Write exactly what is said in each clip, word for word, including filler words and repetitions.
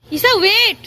Isa, wait.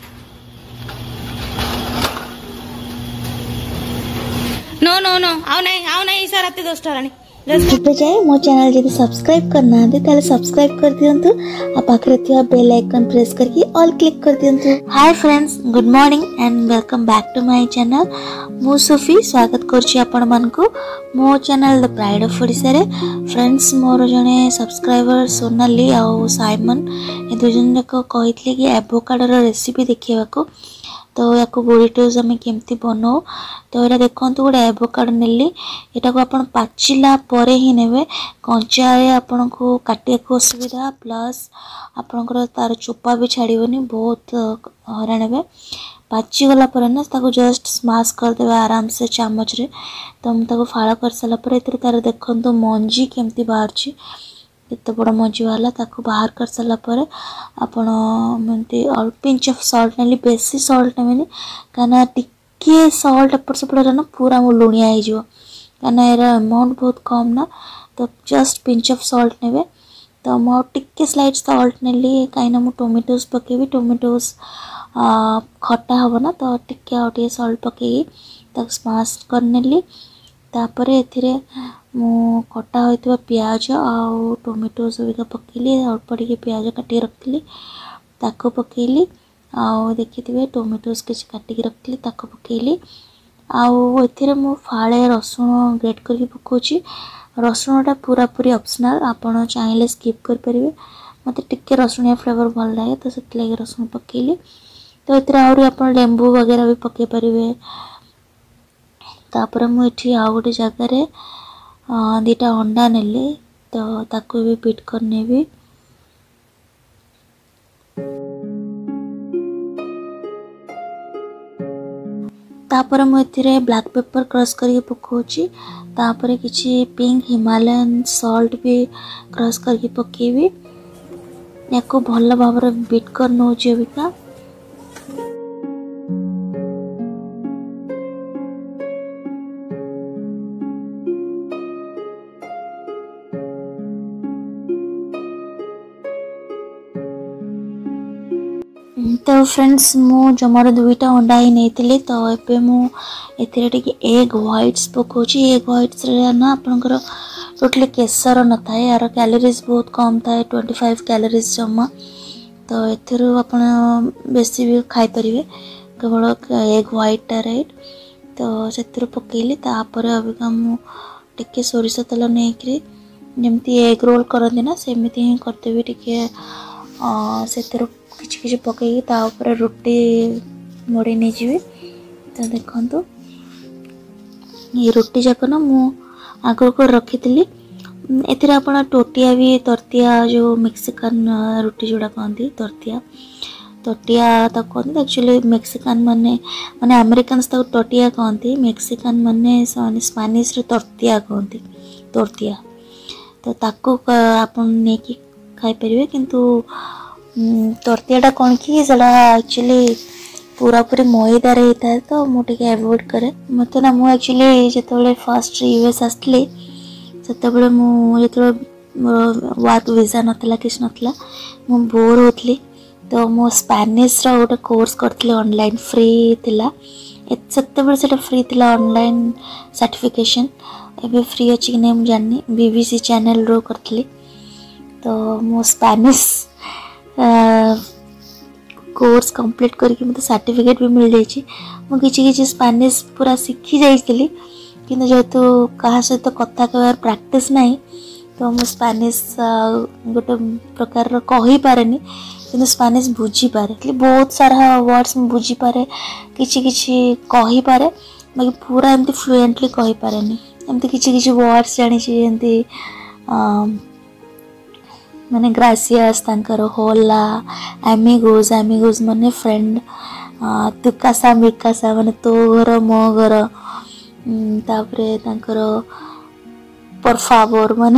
No, no, no. आओ नहीं, आओ नहीं ईसा रात दस टारानी. ଏବେ ଯାଏ ମୋ ଚ୍ୟାନେଲ ଯଦି ସବସ୍କ୍ରାଇब କରିନାହାନ୍ତି ତାହେଲେ ସବସ୍କ୍ରାଇब କରିଦିଅନ୍ତୁ ଆଉ ପାଖରେ ଥିବା ବେଲ୍ ଆଇକନ୍ ପ୍ରେସ୍ କରିକି ଅଲ୍ କ୍ଲିକ୍ କରିଦିଅନ୍ତୁ। Hi friends, good morning and welcome back to my channel. ମୁଁ ସୋଫି ସ୍ୱାଗତ କରୁଛି ଆପଣମାନଙ୍କୁ ମୋ ଚ୍ୟାନେଲ ଦ ପ୍ରାଇଡ୍ ଅଫ୍ ଓଡ଼ିଶାରେ। ଫ୍ରେଣ୍ଡସ୍, ମୋର ଜଣେ ସବସ୍କ୍ରାଇବର ସୋନାଲି ଆଉ ସାଇମନ ଏ ଦୁଇ ଜଣ ଯାକ କହିଥିଲେ କି ଆଭୋକାଡୋର ରେସିପି ଦେଖେଇବାକୁ। तो या बुरिटोज आम केमती बनाओ। तो यहाँ देखो गोटे एवोकाडो नेली, यहाँ को आप पाचिला परे ही नेबे। कंचा आपन को काटिया को असुविधा, प्लस आपनकर तार चोपा भी छाड़बनी, बहुत हराण हे। पाची गला पर ना ताको जस्ट स्माश करदे आराम से चामच रे। तो मुझे फाड़ कर सारा पर तार देखो मंजी केमती बाहर केते बड़ मंजी वाला ताको बाहर कर सारा पर आपण एमती अल्प पिंच ऑफ सॉल्ट नेली, बेसी सॉल्ट नेबेनी काना टिके सॉल्ट एपट सेपट ना पूरा मो लुणिया हो जिवो काना एरा अमाउंट बहुत कम ना। तो जस्ट पिंच ऑफ सॉल्ट नेबे। तो मो टिके स्लाइड सॉल्ट नेली काइना मो टोमेटोज पकेबी, टोमेटोज खट्टा हबो ना, तो टिके आ टिके सॉल्ट पकेई ताको स्मैश कर नेली। तापर एथिरे मु कटा होइतबा प्याज आउ टोमेटो सब पकेली, अल्प टिके प्याज काटी रखली ताको पकेली, आउ देखिथिबे टोमेटोज किछ काटी रखली ताको पकेली। आउ एथिरे मु फाळे रसुण ग्रेट करके पकोची। रसुणटा पूरा पूरी ऑप्शनल, आपण चाहिले स्किप कर परिबे। मते टिके रसुणिया फ्लेवर भल लागे तो सेत लागे रसुण पकेली। तो एथिरे आउरी आपण लेंबू वगैरह भी पके परिबे। तापर मु एठी आ गोटे जगह रे दीटा अंडा नेली, तो ताको भी बीट कर नेबी। तापर मु एथिरे ब्लैक पेपर क्रश करके पकोची। तापर किछि पिंक हिमालयन सॉल्ट भी क्रश करके पकेबी। याको भल भाବରେ बीट कर नोची अबिका। तो फ्रेंड्स, मु जमार दुईटा अंडा ही नहीं थी। तो एबे मु एथिरे टिके एग व्हाइट्स पकोची। एग व्हाइट्स रे ना आपनकर टोटली केसर न थाए, यार कैलोरीज बहुत कम थाए, पच्चीस कैलोरीज जमा। तो एथिरो आपण बेसी भी खाई परिबे, केवल एग व्हाइट टा राइट। तो सेथिरो पकेली। तापर अबिका मु टिके सोरिष तेल नेकरी जेमती एग रोल करंदी ना सेमिति ही करदेबी। टिके अ सेथिरो किछि किछि पकई ता ऊपर रोटी मोड़ी नहीं जीवी। तो देखो ये रोटी जाक ना मु आगर को रखी थी। एथिरे आपण टोटिया भी तर्तिया जो मेक्सिकन रोटी जोड़ा कहती तर्तिया तर्तिया तक कहते। एक्चुअली मेक्सिकन माने माने अमेरिकन्स तक टोटिया कहती, मेक्सिकन माने स्पेनिश रे तर्तिया कहती तर्तिया। तो ताको आपण नेकी खाई परिबे। किंतु तर्तियाटा कौन कि एक्चुअली पूरा पूरी मैदार होता है, तो मुझे एवॉइड करे मत ना। मुझे एक्चुअली जो फर्स्ट यूएस आसली से मुझे वर्क वीजा नाला कि नाला मु बोर होती। तो मो स्पेनिश रो गोटे कोर्स करथले ऑनलाइन फ्री थिला। सेते से फ्री थिला ऑनलाइन सर्टिफिकेशन। एबे फ्री अच्छी कि नहीं जानी, बीबीसी चैनल रो करथली। तो मो स्पेनिश कोर्स कंप्लीट करके मतलब सर्टिफिकेट भी मिल जाइए। मु किछि किछि स्पेनिश पूरा सीखी जाइली, किंतु जेहेतु कहा सहित कथा कहबार प्रैक्टिस नहीं, तो मु स्पेनिश गोटे प्रकार रो कहि पारेनी, किंतु स्पेनिश बुझी पारे। बहुत सारा वर्ड्स मु बुझी पारे, किछि किछि कहि पारे, बाकी पूरा एमती फ्लुएंटली कहि पारेनी। एमती किछि किछि वर्ड्स जानि छी एमती माने ग्रासियस तांकर होला, एमिगोज एमिगोज माने फ्रेंड, तुकासा मिकासा माने तो घर मो घर, तापरे तांकर पर फावर माने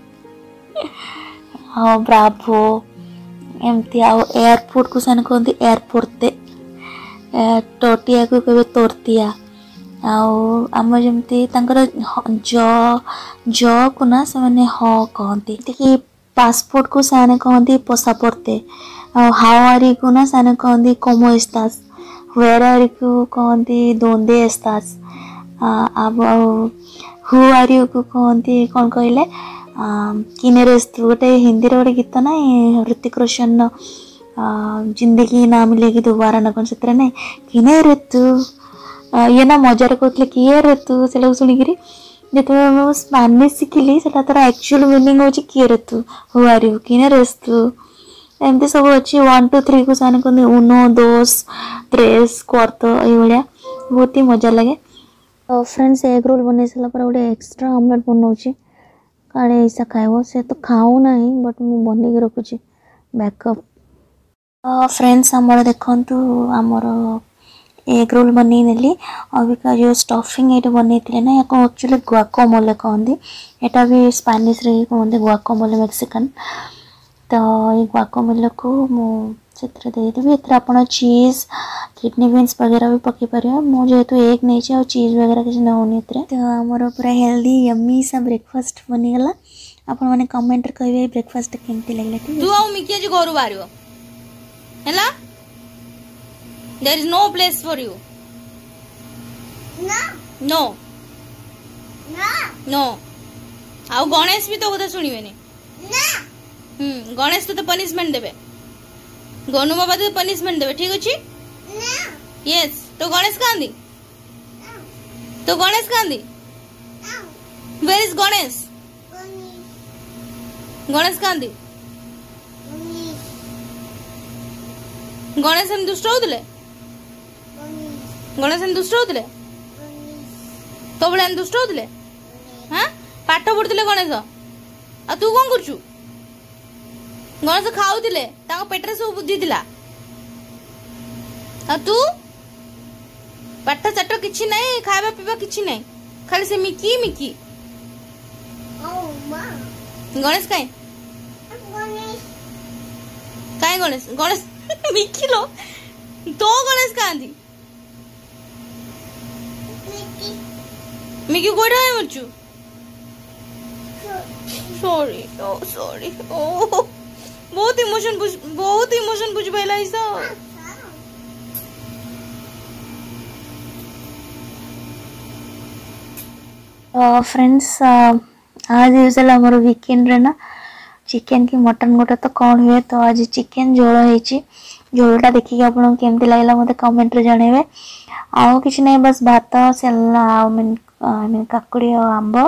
हाँ ब्रावो एमती। आ एयरपोर्ट को सान कहते एयरपोर्टे, टोटिया को कहबे तोर्तिया। आम जमती ज ज को ना से माने ह कहती। पासपोर्ट को साने कहती पसापोर्ते, हाउ आर यू को ना साने कहती कोमो एस्तास, वेर आर यू को कहती दोंदे एस्तास, अब हु आर यू को कहती कौन कहले किने रेस्तु, गोटे हिंदी गोटे गीत ना ऋतिक रोशन जिंदगी ना मिलेगी दोबारा ना कौन से ना किने ऋतु ये ना मजार कहते किए ऋतु से शुणिकी जो स्पानिश शिखिली से एक्चुअल मीनिंग हूँ किए ऋतु, हु आर यू किने रेस्तु, एमती सब अच्छी वन टू थ्री को साने कहते उनो दोस त्रेस क्वार्तो ये बहुत ही मजा लगे। तो फ्रेंड्स एग रोल बन सारा गोटे एक्सट्रा ऑमलेट बनाऊँगी काले ऐसा खाइब से तो खाऊ ना बट मुझे बन रखुची बैकअप। फ्रेंड्स आमर देखु आमर एग रोल बन नेली अबिका जो स्टफिंग ये बन ना या एक्चुअली गुआकामोले कहते यहाँ भी स्पानिश रे कहते गुआकामोले मेक्सिकन। तो ये गुआकामोले को मुझे देदेवी एथर आप चीज किडनी बीन्स वगैरह भी पकई पारे मुझे एग नहीं चीज वगैरह किसी नौनी। तो आमर पूरा हेल्दी यम्मी सा ब्रेकफास्ट बनीगला। आपण माने कमेंट कहिबे ब्रेकफास्ट केमती लागला। तू आउ मिकी आज घर बाहरियो हैला there is no place for you no no no आउ गणेश भी तो कथा सुनिबेनी ना हम गणेश तो पनिशमेंट देबे गनु बाबा तो पनिशमेंट देबे ठीक अछि ना यस तो गणेश कांदी तो गणेश कांदी वेयर इज गणेश गणेश कांदी गणेश हम दुष्ट होतले गणेश हम दुष्ट होतले तो बळे हम दुष्ट होतले हां पाठ पढुतले गणेश आ तू कोन करछु गणेश खाउतले ताको पेटरे सब बुद्धि दिला आ तू पाठ चाट किछि नै खाबा पीबा किछि नै खाली से मिकी मिकी ओ मां गणेश काई काय गणेश गणेश मिकी लो तो गणेश कांदी मिकी मिकी गोडा है मुचु सॉरी ओ सॉरी ओ बहुत इमोशन बुझ बहुत इमोशन बुझ बैला इसा। फ्रेंड्स आज यूजुअल हमर वीकेंड रे ना चिकन की मटन गोटा तो कौन हुए तो आज चिकन झोल होइची झोलटा देखिए आपन केमती लागला मते कमेंट रे जणेबे। आउ किछ नै बस भात सेला आई मीन आई मीन काकुड़ी और आंबो।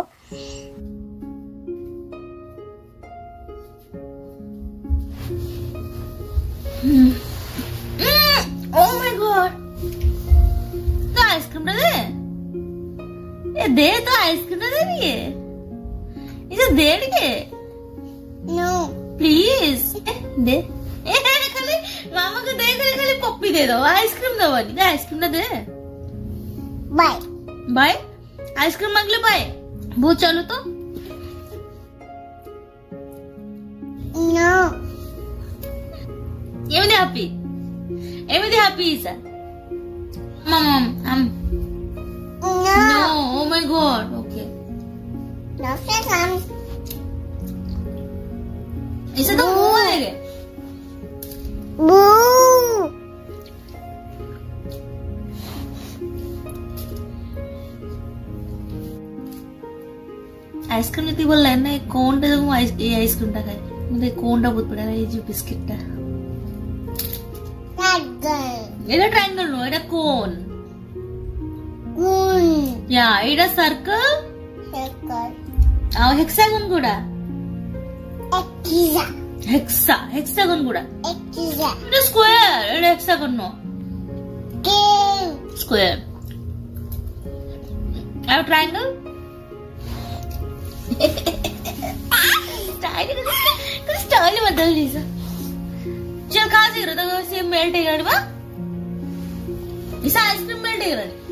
ओह माय गॉड तो आइसक्रीम दे ये दे तो आइसक्रीम दे रही है इसे दे के नो प्लीज दे ए खाली मामा को दे खाली खाली पप्पी दे दो आइसक्रीम दो वाली दे आइसक्रीम दे बाय बाय आइसक्रीम मांगले बाय वो चलो तो नो ये भी हैप्पी ये भी हैप्पी इसा मम हम no oh my god okay no से हम इसे तो मुंह है बू आइसक्रीम इतनी बोल रहा है ना कौन टा जो ये आइसक्रीम टा खाए मुझे कौन टा बहुत बड़ा है ये जो बिस्किट टा ट्रायंगल ये ट्रायंगल नो ये कौन कौन या ये सर्कल सर्कल आओ हेक्सागन गुड़ा एक्सा हेक्सा हेक्सागन गुड़ा एक्सा ये स्क्वायर ये हेक्सागन नो स्क्वायर आओ ट्रायंगल स्टाइल कर स्टाइल बदल दी सा चल खा सी रहा तो से मेल्ट है गड़बा इस आइसक्रीम मेल्ट है गड़ी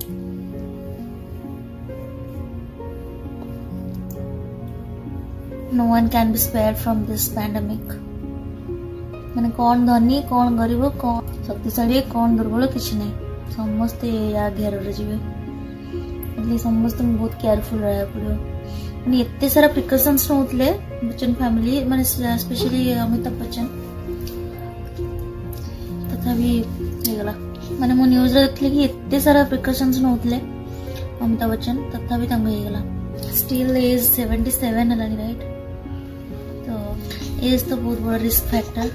no one can be spared from this pandemic माने कौन धनी कौन गरीब कौन शक्तिशाली कौन दुर्बल किसी नहीं समस्त या घेर रे जीवे इसलिए समस्त में बहुत केयरफुल रहा पड़ो माने इतने सारा प्रिकॉशंस नोतले बच्चन फैमिली माने स्पेशली अमिताभ बच्चन तथापि ହେଇଗଲା। ମାନେ ମୁଁ ନ୍ୟୁଜରେ ଦେଖିଲି କି ଏତେ ସାରା ପ୍ରିକସନ୍स ନଉଥିଲେ ଅମିତାଭ ବଚ୍ଚନ, ତଥାପି ତାଙ୍କୁ ହେଇଗଲା। ଷ୍ଟିଲ୍ ଏଜ୍ ସେଭେଣ୍ଟି ସେଭେନ୍ ହେଲାଣି ରାଇଟ୍। ତ ଏଜ୍ ତ ବହୁତ ବଡ଼ ରିସ୍କ ଫ୍ୟାକ୍ଟର।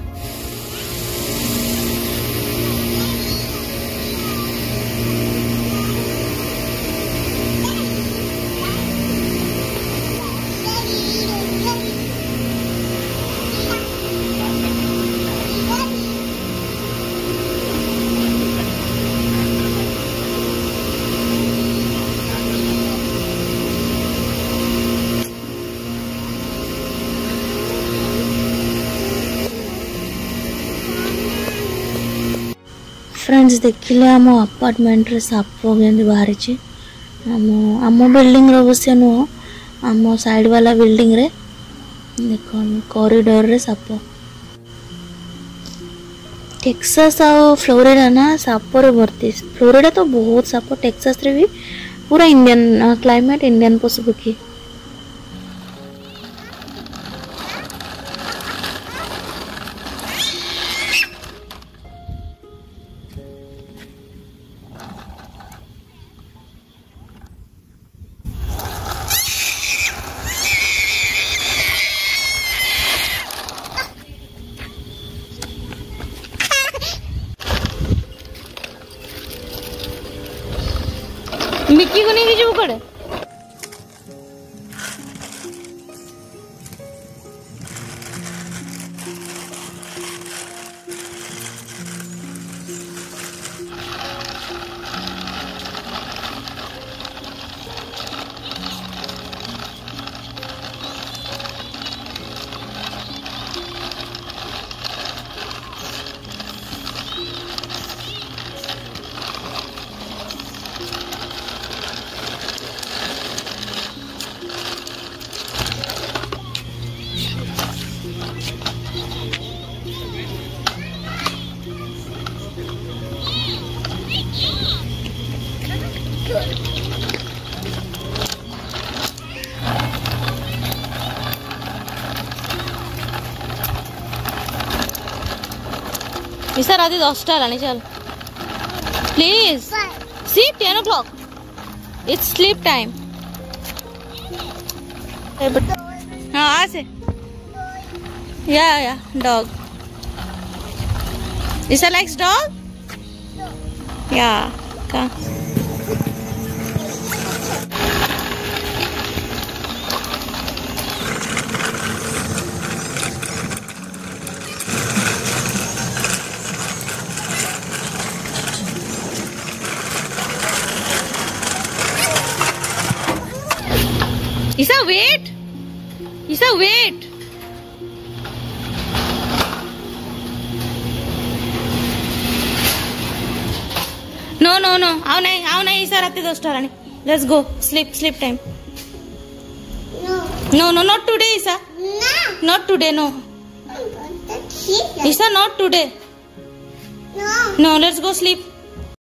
फ्रेंड्स देखिले आम अपार्टमेंट रे साप केंद्र बाहरी आम आम बिल्डिंग अवश्य नुह आम साइड वाला बिल्डिंग रे देख कॉरिडोर रे साप। टेक्सास आ फ्लोरिडा ना साप रे भर्ती। फ्लोरिडा तो बहुत साप, टेक्सास रे भी पूरा इंडियन क्लाइमेट, इंडियन पशु पक्षी। मिक्की को नहीं जो कड़े इसा रात दसटा है चल please see ten o'clock it's sleep time. हाँ आ से या या डॉग इसा लाइक्स डॉग या का Isa, wait! Isa, wait! No, no, no. आओ नहीं, आओ नहीं. Isa, रात दसटा रानी. Let's go. Sleep, sleep time. No. No, no, not today, Isa. No. Not today, no. Isa, not today. No. No, let's go sleep.